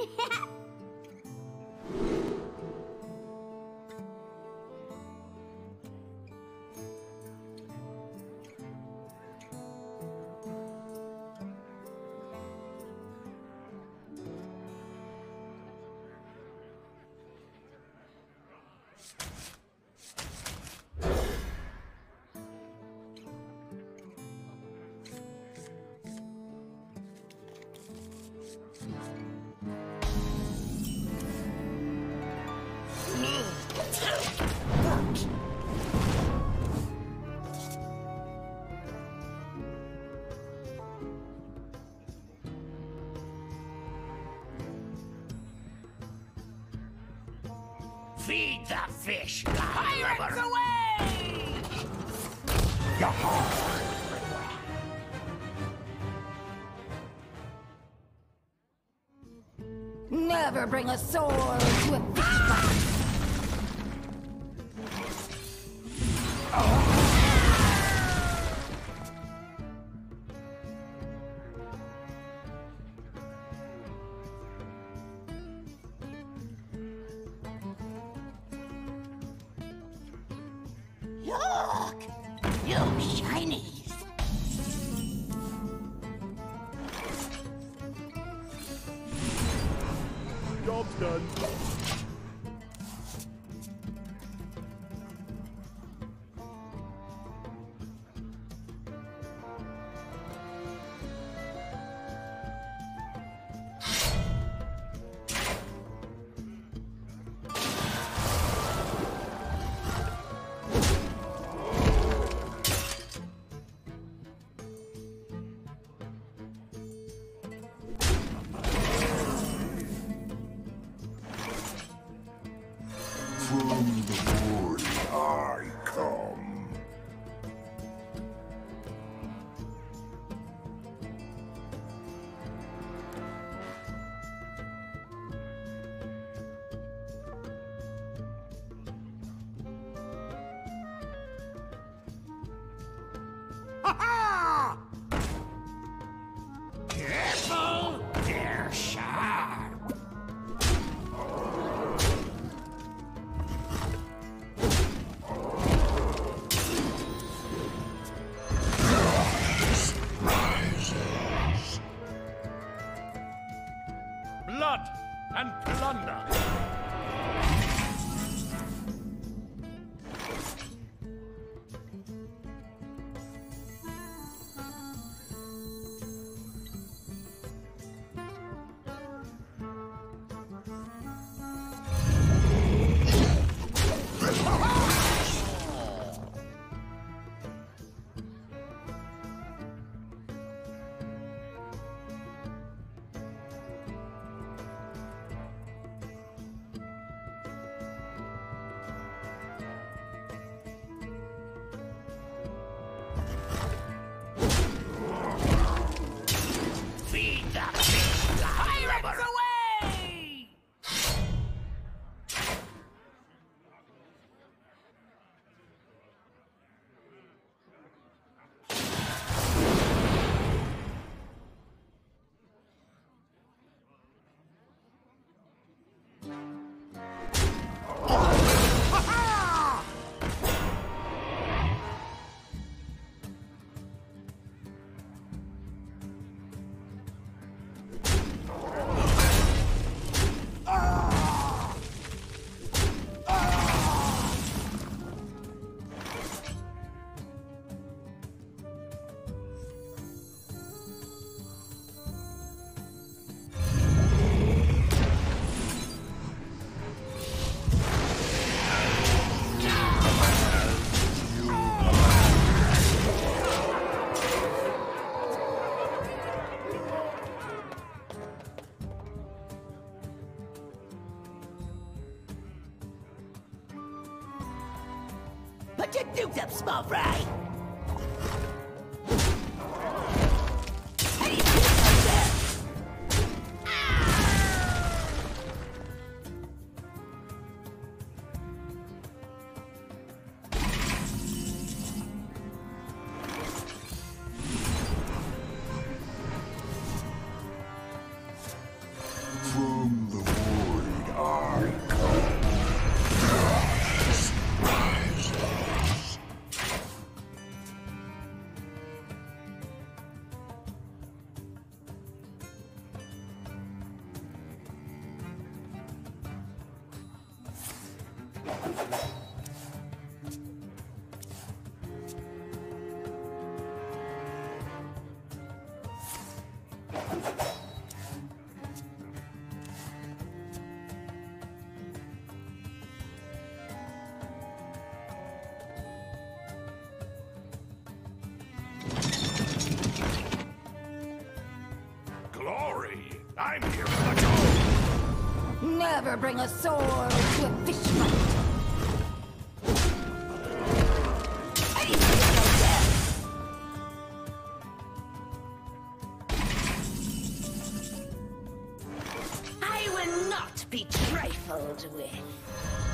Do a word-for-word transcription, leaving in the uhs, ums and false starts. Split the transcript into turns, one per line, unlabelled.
Feed the fish, pirates away!
Never bring a sword to a fish fight.
Look! You shinies!
Job's done.
From the void I come.
Ha-ha! Careful! They're sharp! Blood and plunder. Feed the fish, pirates away! Put your dukes up, small fry! How do you feel about that?
From glory. I'm here for the gold.
Never bring a sword to a fish fight.
I will not be trifled with.